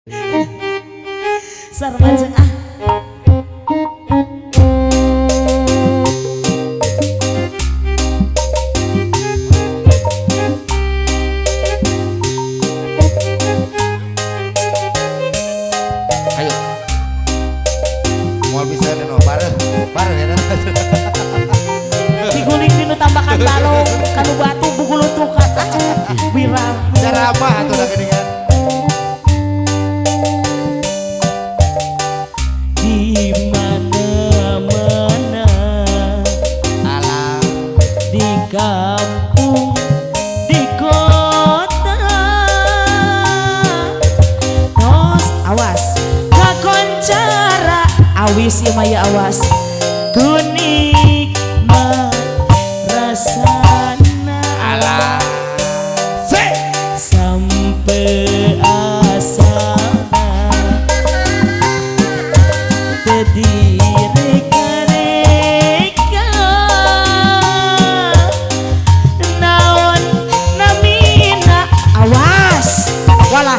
Sarman jeung ah. Ayo. Moal bisa deno bareng ya. Diguling dinu tambakan balong kanu batu bugulu tukat birang. Ceramah atuh da geuningan. Di mana-mana Alam di kampung di kota tos awas kakoncara awis ieu mah ya awas kunikmat rasana alam se sampai asa direka-reka naon namina awas walah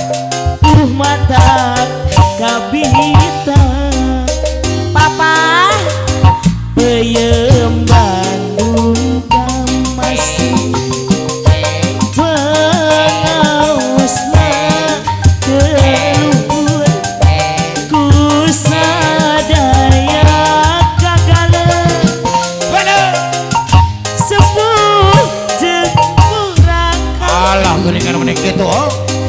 mata kabita papa peuyeum Bandung masih pengaosna keluhur ku sadaya kagaleun sepuh jeung kurang alah geuningan meneh kitu oh.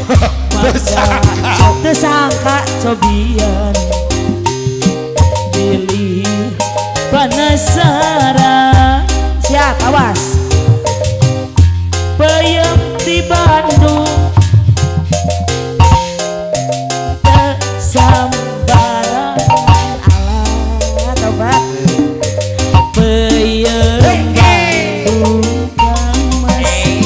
tersangka cobian pilih penasaran siap awas peyem di Bandung tersambaran ala tobat peyem Bandung kang masih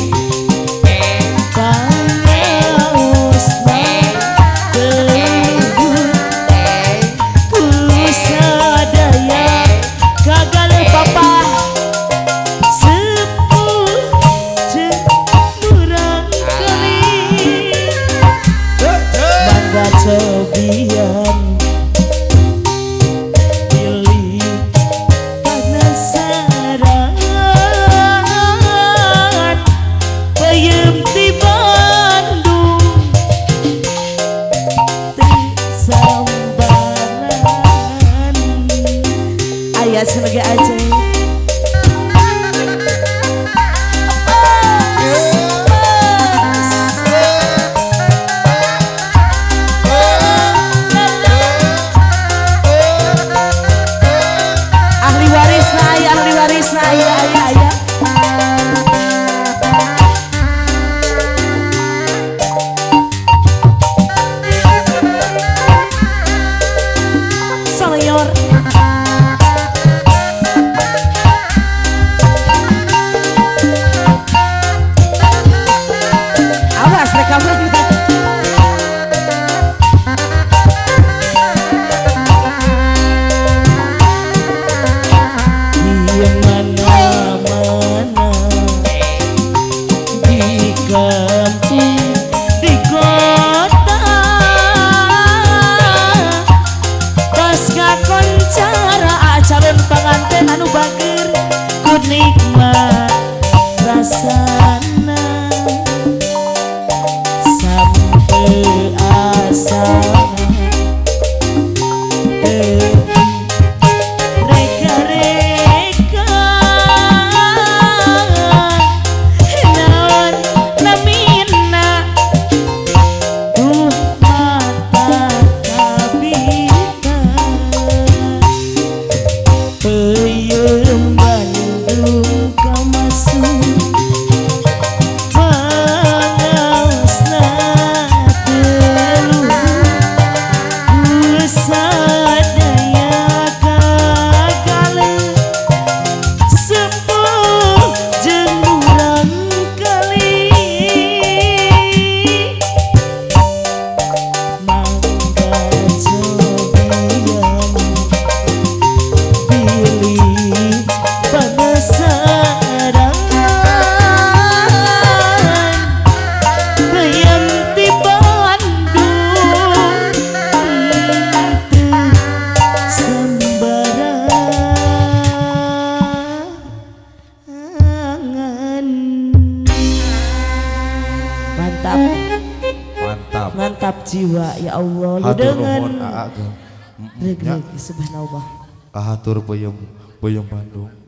mantap. Mantap. Mantap jiwa ya Allah. Lu Hatur dengan nuhun aa tuh. Reg subhanallah. Kahatur boyong Bandung.